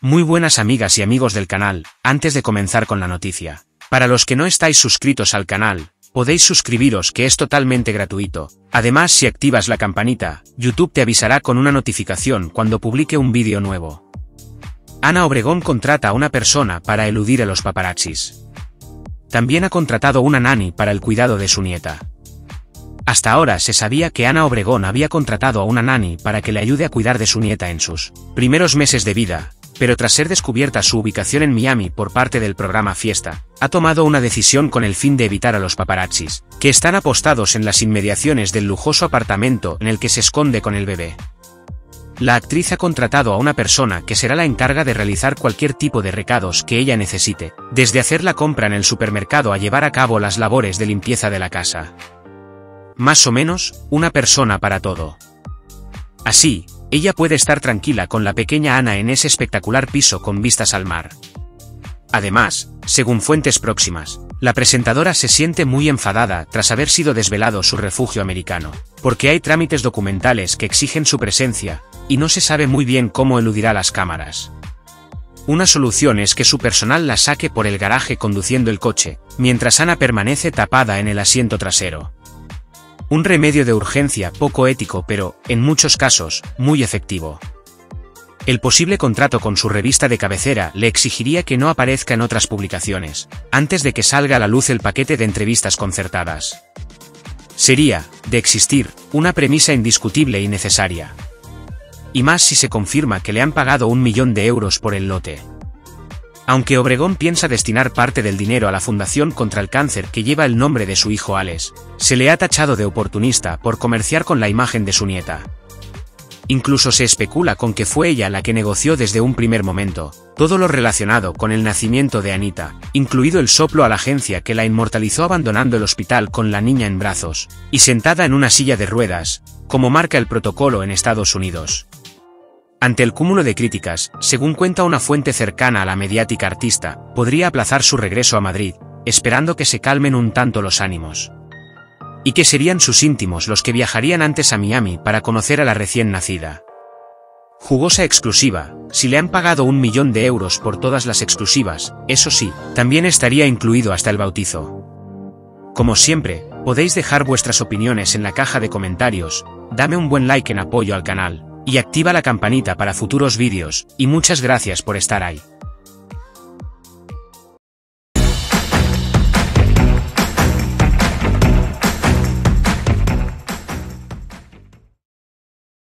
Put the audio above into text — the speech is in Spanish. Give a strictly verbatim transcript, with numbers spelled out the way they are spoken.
Muy buenas amigas y amigos del canal, antes de comenzar con la noticia. Para los que no estáis suscritos al canal, podéis suscribiros, que es totalmente gratuito. Además, si activas la campanita, YouTube te avisará con una notificación cuando publique un vídeo nuevo. Ana Obregón contrata a una persona para eludir a los paparazzis. También ha contratado una nani para el cuidado de su nieta. Hasta ahora se sabía que Ana Obregón había contratado a una nani para que le ayude a cuidar de su nieta en sus primeros meses de vida, pero tras ser descubierta su ubicación en Miami por parte del programa Fiesta, ha tomado una decisión con el fin de evitar a los paparazzis, que están apostados en las inmediaciones del lujoso apartamento en el que se esconde con el bebé. La actriz ha contratado a una persona que será la encarga de realizar cualquier tipo de recados que ella necesite, desde hacer la compra en el supermercado a llevar a cabo las labores de limpieza de la casa. Más o menos, una persona para todo. Así, ella puede estar tranquila con la pequeña Ana en ese espectacular piso con vistas al mar. Además, según fuentes próximas, la presentadora se siente muy enfadada tras haber sido desvelado su refugio americano, porque hay trámites documentales que exigen su presencia, y no se sabe muy bien cómo eludirá las cámaras. Una solución es que su personal la saque por el garaje conduciendo el coche, mientras Ana permanece tapada en el asiento trasero. Un remedio de urgencia poco ético pero, en muchos casos, muy efectivo. El posible contrato con su revista de cabecera le exigiría que no aparezca en otras publicaciones, antes de que salga a la luz el paquete de entrevistas concertadas. Sería, de existir, una premisa indiscutible y necesaria. Y más si se confirma que le han pagado un millón de euros por el lote. Aunque Obregón piensa destinar parte del dinero a la Fundación contra el Cáncer que lleva el nombre de su hijo Alex, se le ha tachado de oportunista por comerciar con la imagen de su nieta. Incluso se especula con que fue ella la que negoció desde un primer momento todo lo relacionado con el nacimiento de Anita, incluido el soplo a la agencia que la inmortalizó abandonando el hospital con la niña en brazos, y sentada en una silla de ruedas, como marca el protocolo en Estados Unidos. Ante el cúmulo de críticas, según cuenta una fuente cercana a la mediática artista, podría aplazar su regreso a Madrid, esperando que se calmen un tanto los ánimos. Y que serían sus íntimos los que viajarían antes a Miami para conocer a la recién nacida. Jugosa exclusiva, si le han pagado un millón de euros por todas las exclusivas, eso sí, también estaría incluido hasta el bautizo. Como siempre, podéis dejar vuestras opiniones en la caja de comentarios, dame un buen like en apoyo al canal, y activa la campanita para futuros vídeos, y muchas gracias por estar ahí.